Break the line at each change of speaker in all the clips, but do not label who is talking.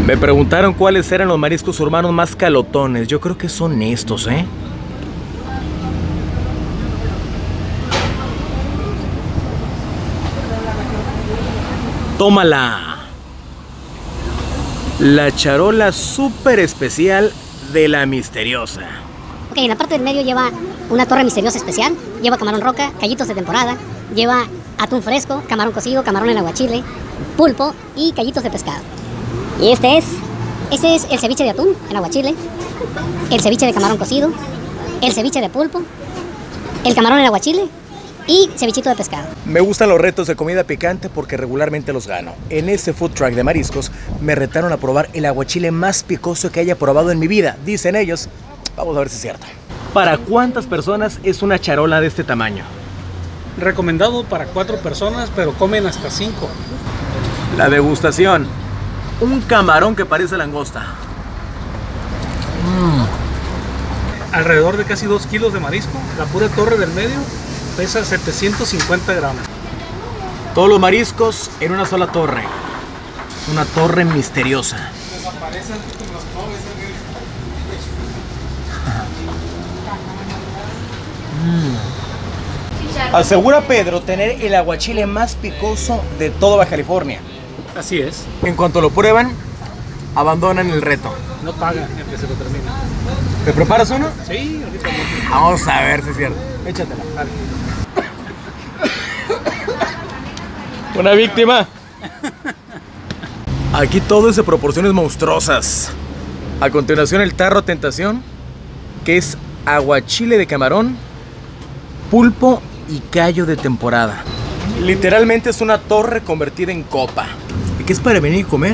Me preguntaron cuáles eran los mariscos urbanos más calotones. Yo creo que son estos, ¿eh? ¡Tómala! La charola súper especial de la misteriosa.
Ok, en la parte del medio lleva una torre misteriosa especial. Lleva camarón roca, callitos de temporada. Lleva atún fresco, camarón cocido, camarón en aguachile, pulpo y callitos de pescado. Y este es el ceviche de atún en aguachile, el ceviche de camarón cocido, el ceviche de pulpo, el camarón en aguachile y cevichito de pescado.
Me gustan los retos de comida picante porque regularmente los gano. En este food truck de mariscos me retaron a probar el aguachile más picoso que haya probado en mi vida, dicen ellos. Vamos a ver si es cierto. ¿Para cuántas personas es una charola de este tamaño?
Recomendado para 4 personas, pero comen hasta 5.
La degustación. Un camarón que parece langosta.
Alrededor de casi 2 kilos de marisco. La pura torre del medio pesa 750 gramos.
Todos los mariscos en una sola torre. Una torre misteriosa. Asegura Pedro tener el aguachile más picoso de toda Baja California.
Así es.
En cuanto lo prueban, abandonan el reto.
No pagan el que se lo termina.
¿Te preparas uno?
Sí, ahorita no.
Vamos a ver si es cierto. Échatela.
Dale.
Una víctima. Aquí todo es de proporciones monstruosas. A continuación el tarro tentación, que es aguachile de camarón, pulpo y callo de temporada. Literalmente es una torre convertida en copa. ¿Y qué es para venir y comer?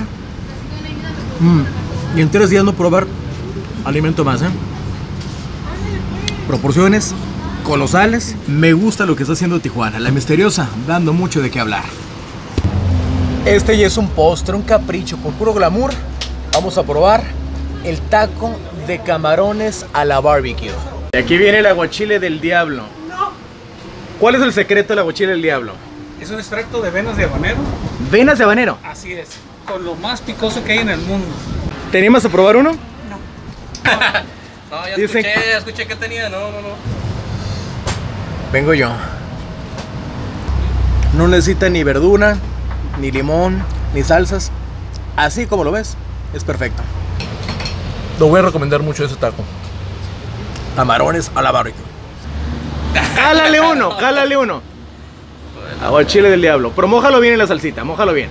Y en 3 días no probar alimento más, ¿eh? Proporciones colosales. Me gusta lo que está haciendo Tijuana, la misteriosa, dando mucho de qué hablar. Este ya es un postre, un capricho, por puro glamour. Vamos a probar el taco de camarones a la barbecue. Y aquí viene el aguachile del diablo. ¿Cuál es el secreto del aguachile del diablo?
Es un extracto de venas de habanero.
¿Venas de habanero?
Así es. Con lo más picoso que hay en el mundo.
¿Te animas a probar uno?
No.
No, ya
Dicen...
escuché que tenía, no.
Vengo yo. No necesita ni verdura, ni limón, ni salsas. Así como lo ves, es perfecto. Lo voy a recomendar mucho ese taco. Camarones a la barbecue. Jálale uno. Aguachile del diablo. Pero mójalo bien en la salsita, mójalo bien.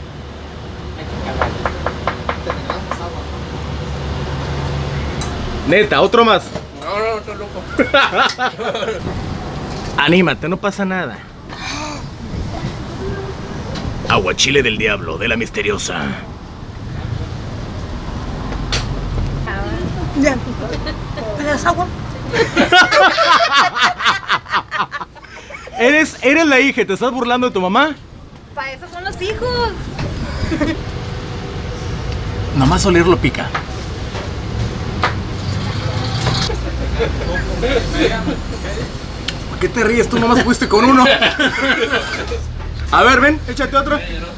Neta, otro más.
No, estoy loco.
Anímate, no pasa nada. Aguachile del diablo, de la misteriosa.
Ya. ¿Me das agua?
Eres la hija, ¿te estás burlando de tu mamá?
Para eso son los hijos.
Nomás olerlo pica. ¿Por qué te ríes? Tú nomás fuiste con uno. A ver, ven, échate otro.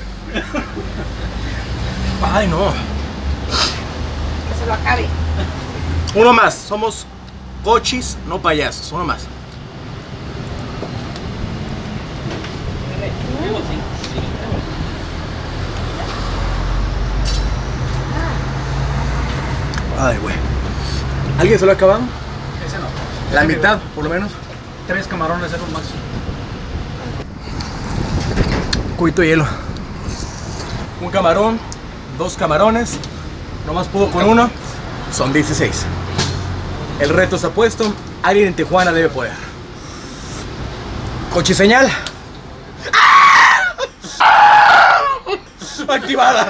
Ay, no.
Que se lo acabe.
Uno más, somos cochis, no payasos. Uno más. Ay, güey. ¿Alguien se lo ha acabado?
Ese no.
La mitad, por lo menos.
3 camarones es lo máximo.
Cubito de hielo. Un camarón, 2 camarones. Nomás pudo con uno. Son 16. El reto está puesto. Alguien en Tijuana debe poder. Cochiseñal. Activada.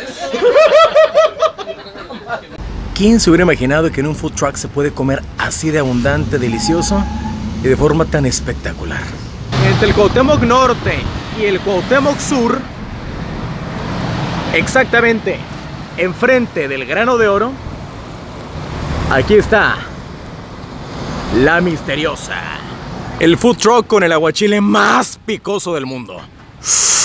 ¿Quién se hubiera imaginado que en un food truck se puede comer así de abundante, delicioso y de forma tan espectacular? Entre el Cuauhtémoc Norte y el Cuauhtémoc Sur, exactamente enfrente del Grano de Oro, aquí está la misteriosa. El food truck con el aguachile más picoso del mundo.